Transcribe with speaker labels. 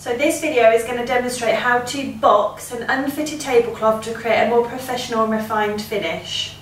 Speaker 1: So this video is going to demonstrate how to box an unfitted tablecloth to create a more professional and refined finish.